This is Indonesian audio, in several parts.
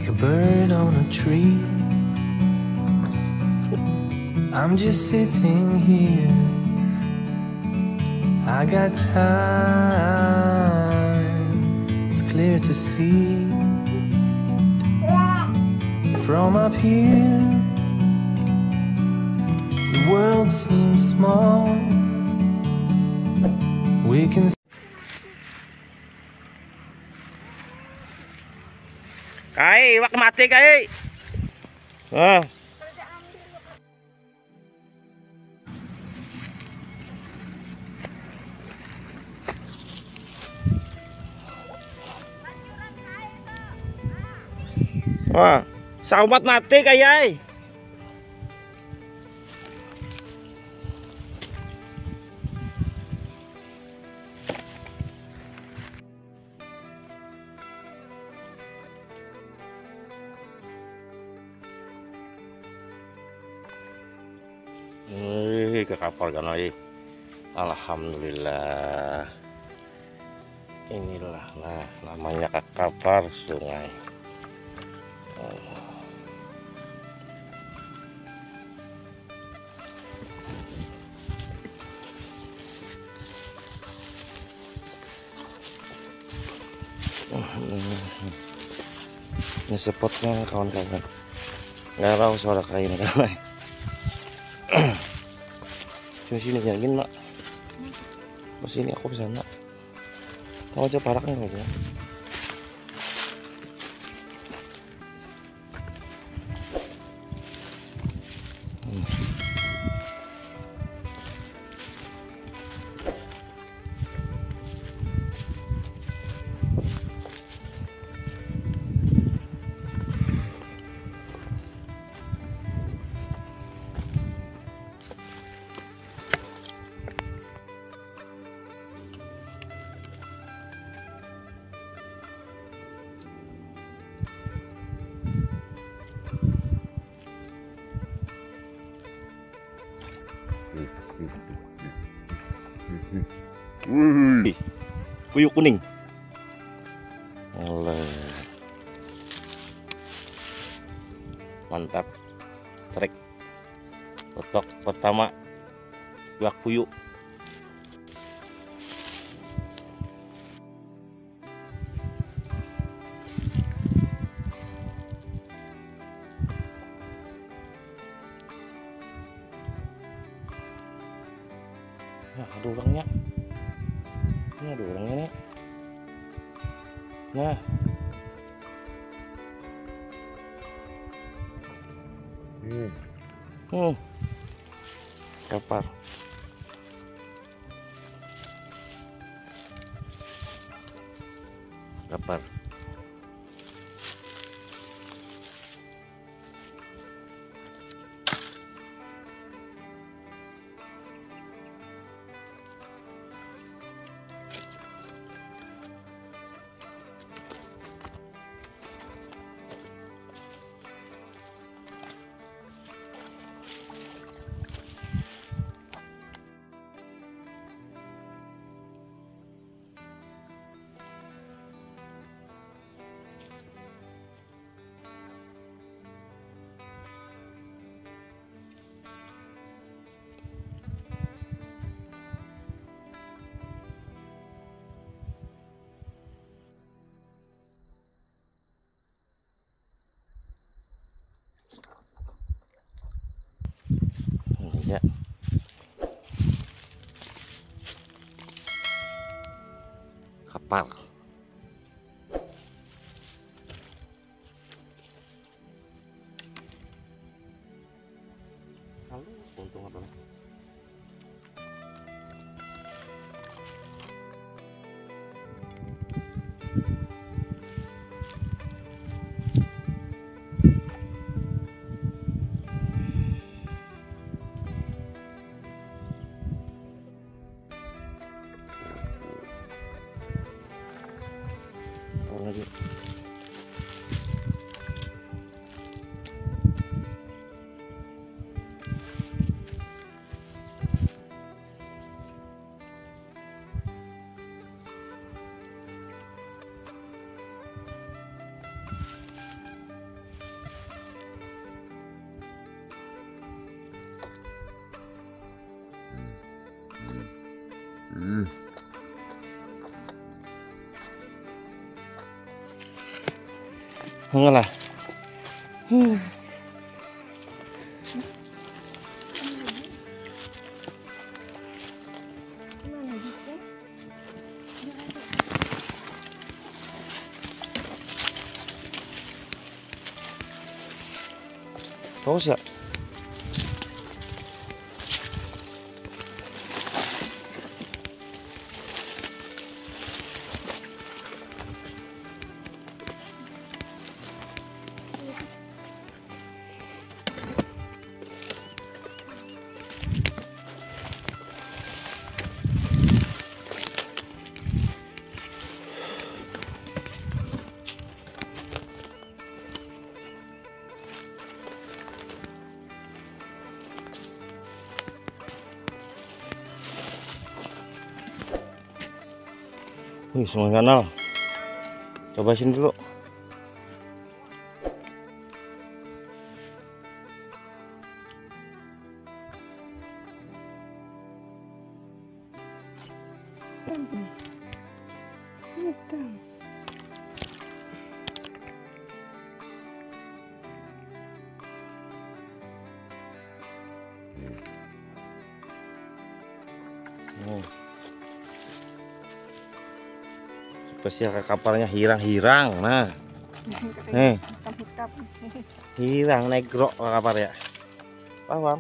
like a bird on a tree. I'm just sitting here. I got time. It's clear to see from up here. The world seems small. We can. Kai, wak mati kai. Ah. Wah, saumat mati kayai. Ke kapal kan lagi. Alhamdulillah. Inilah namanya kapal sungai. Ini spotnya kawan-kawan. Nggak tahu suara kain kan. Sini jangan mak. Sini aku kesana. Mau aja paraknya aja. Puyuh kuning. Mantap. Trek. Otok pertama. Buak puyuh. Nah, ada orangnya. Ini ada orangnya nih. Nah, kapal. Kapal. Ya. Kapal. Lalu untung apa? Lagi. Enggak lah. Tahu sih ya? Wih, semua kanal. Coba sini dulu. Spesial kapalnya hirang-hirang. Nah, nih hirang negro kapal ya. Paham?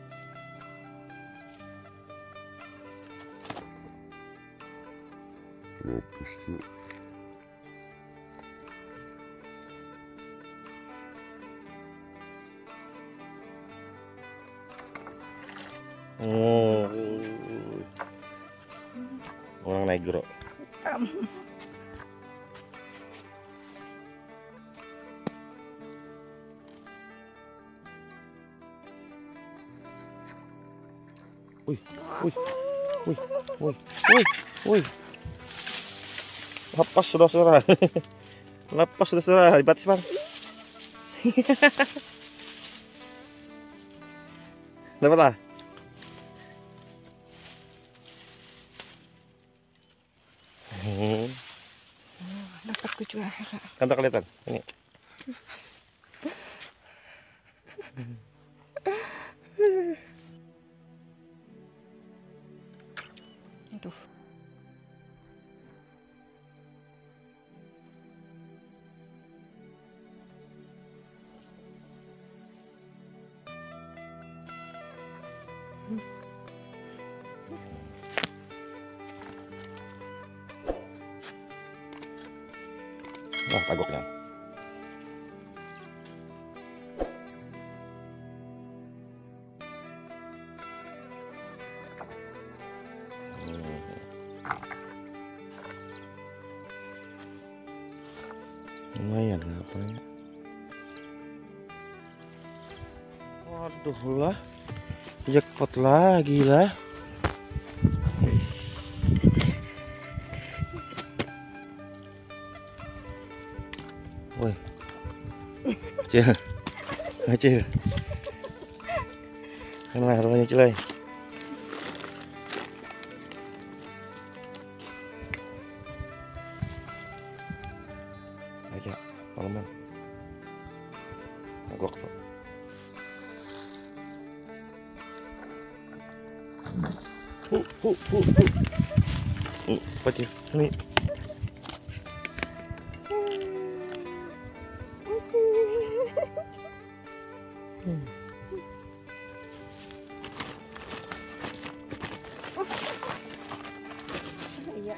Oh, orang negro. Wih, wih, wih, wih, wih, wih. Lepas saudara. Lepas saudara, di batas bang. Dapat lah. Dapat ku juga. Kan tak kelihatan ini. Tuh. Nah, tagoknya. Lumayan kapalnya. Waduh lah, jackpot lagi lah. Woi, kecil, kecil. Mana rumahnya Cilai? Aja, malaman. Agak tuh. Kecil, ini. Iya.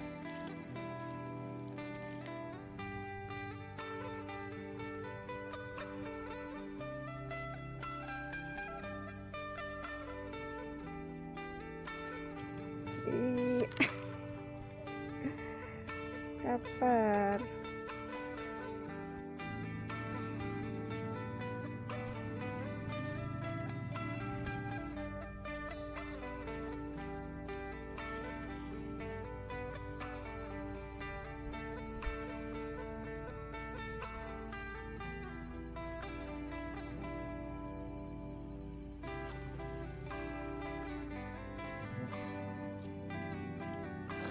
Kapar.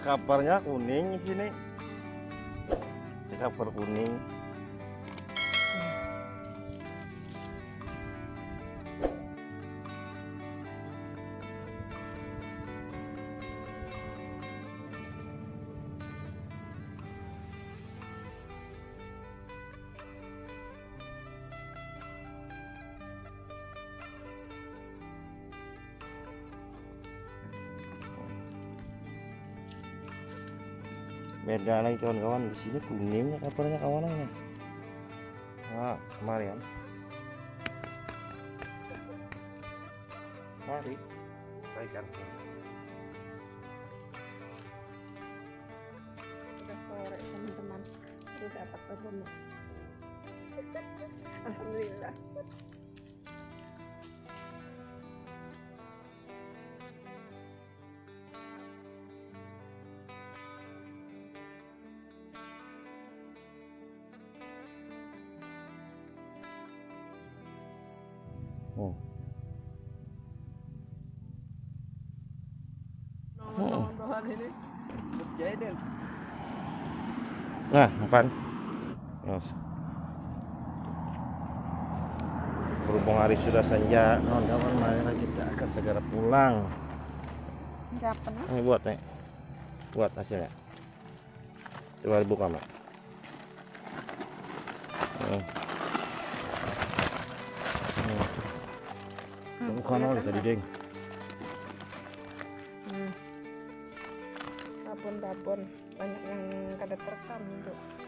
Kaparnya kuning di sini. Kapar kuning. Beda lagi kawan-kawan, di sini kuningnya kaparnya kawanannya. Nah, kemarin. Mari, baikkan. Udah sore teman-teman, udah dapat kebun. Alhamdulillah. Nah, empan. Yes. Berhubung hari sudah senja, kawan-kawan, mari kita akan segera pulang. Enggak pernah. Ini buat nih, buat hasilnya. Coba dibuka mak. Bukan oleh tadi deng. Babon banyak yang kada terekam itu.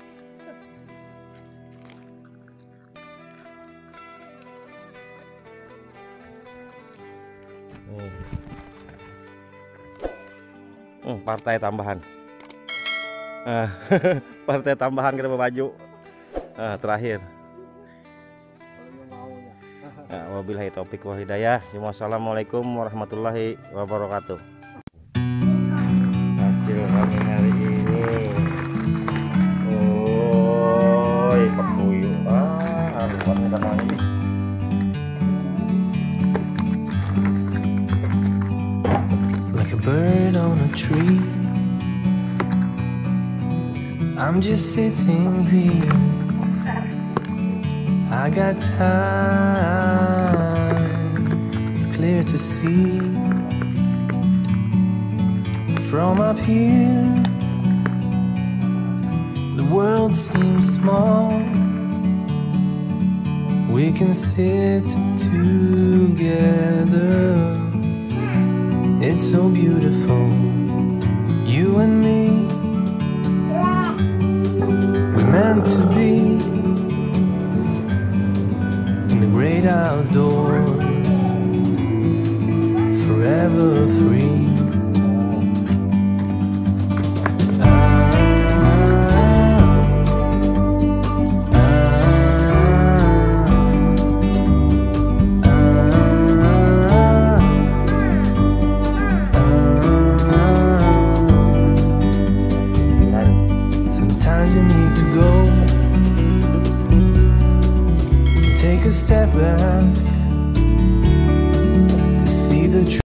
Partai tambahan. Partai tambahan kita baju. Terakhir. Wabillahi taufik wal hidayah. Wassalamualaikum warahmatullahi wabarakatuh. Hasil kami hari ini. Oi, pakuyu. Buat kita mau ini. Like a bird on a tree, I'm just sitting here. I got time, it's clear to see. From up here, the world seems small. We can sit together. It's so beautiful, you and me. We're meant to be in the great outdoors, forever free. Take a step back